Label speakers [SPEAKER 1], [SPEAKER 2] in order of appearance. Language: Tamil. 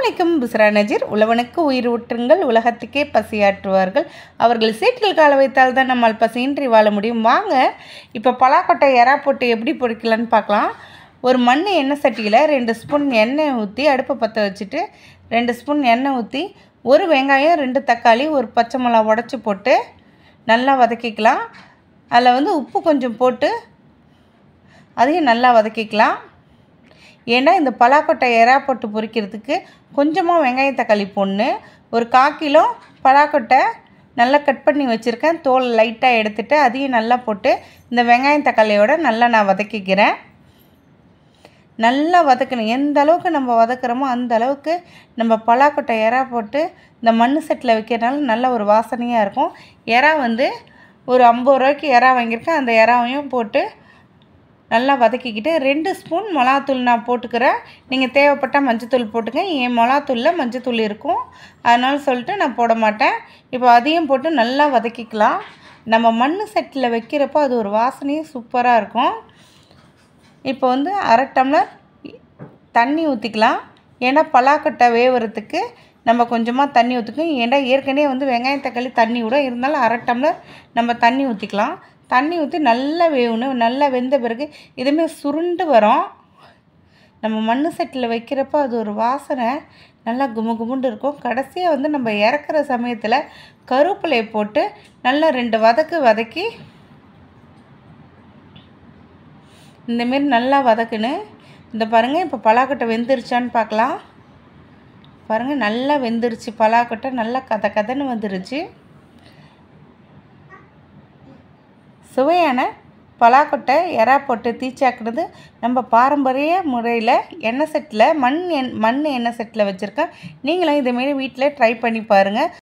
[SPEAKER 1] அலைக்கும் பிஸ்ரா நஜீர். உழவனுக்கு உயிர் ஊற்றுங்கள், உலகத்துக்கே பசியாற்றுவார்கள். அவர்கள் சேற்றில் கால வைத்தால் தான் நம்மால் பசியின்றி வாழ முடியும். வாங்க இப்போ பலாக்கொட்டை எறா போட்டு எப்படி பொரிக்கலான்னு பார்க்கலாம். ஒரு மண் எண்ணெய் சட்டியில் 2 ஸ்பூன் எண்ணெய் ஊற்றி அடுப்பை பற்ற வச்சுட்டு 2 ஸ்பூன் எண்ணெய் ஊற்றி 1 வெங்காயம் 2 தக்காளி 1 பச்சை மிளகா உடச்சி போட்டு நல்லா வதக்கிக்கலாம். அதில் உப்பு கொஞ்சம் போட்டு அதையும் நல்லா வதக்கிக்கலாம். ஏன்னா இந்த பலாக்கொட்டை எறா போட்டு பொரிக்கிறதுக்கு கொஞ்சமாக வெங்காயம் தக்காளி போடணும். ஒரு 1/4 கிலோ பலாக்கொட்டை நல்லா கட் பண்ணி வச்சுருக்கேன். தோல் லைட்டாக எடுத்துகிட்டு அதையும் நல்லா போட்டு இந்த வெங்காயம் தக்காளியோடு நல்லா நான் வதக்கிக்கிறேன். நல்லா வதக்கணும். எந்த அளவுக்கு நம்ம வதக்குறோமோ அந்த அளவுக்கு நம்ம பலாக்கொட்டை எறா போட்டு இந்த மண் செட்டில் வைக்கிறதுனால நல்ல ஒரு வாசனையாக இருக்கும். எறா ஒரு 50 ரூபாய்க்கு எறா வாங்கியிருக்கேன். அந்த எறாவையும் போட்டு நல்லா வதக்கிக்கிட்டு 2 ஸ்பூன் மிளகாத்தூள் நான் போட்டுக்கிறேன். நீங்கள் தேவைப்பட்டால் மஞ்சத்தூள் போட்டுங்க. என் மிளகாத்தூளில் மஞ்சத்தூள் இருக்கும், அதனால சொல்லிட்டு நான் போட மாட்டேன். இப்போ அதையும் போட்டு நல்லா வதக்கிக்கலாம். நம்ம மண் செட்டில் வைக்கிறப்போ அது ஒரு வாசனையும் சூப்பராக இருக்கும். இப்போ 1/2 டம்ளர் தண்ணி ஊற்றிக்கலாம். ஏன்னா பலாக்கொட்டை வேவுறதுக்கு நம்ம கொஞ்சமாக தண்ணி ஊற்றிக்கணும். ஏன்னா ஏற்கனவே வெங்காயம் தக்காளி தண்ணி விட இருந்தாலும் 1/2 டம்ளர் நம்ம தண்ணி ஊற்றிக்கலாம். தண்ணி ஊற்றி நல்லா வேகணும். நல்லா வெந்த பிறகு இதுவுமே சுருண்டு வரும். நம்ம மண் செட்டில் வைக்கிறப்போ அது ஒரு வாசனை நல்லா குமுகுமுண்டு இருக்கும். கடைசியாக நம்ம இறக்குற சமயத்தில் கருவேப்பிலையை போட்டு நல்லா 2 வதக்கி இந்தமாரி நல்லா வதக்குன்னு. இந்த பாருங்கள், இப்போ பலாக்கொட்டை வெந்துருச்சான்னு பார்க்கலாம். பாருங்கள், நல்லா வெந்துருச்சு. பலாக்கொட்டை நல்லா கதன்னு வந்துருச்சு. சுவையான பலாக்கொட்டை எறா போட்டு தீச்சாக்குறது நம்ம பாரம்பரிய முறையில் எண்ணெய் செட்டில் மண் எண்ணெய் செட்டில் வச்சுருக்கேன். நீங்களும் இதேமாரி வீட்டில் ட்ரை பண்ணி பாருங்கள்.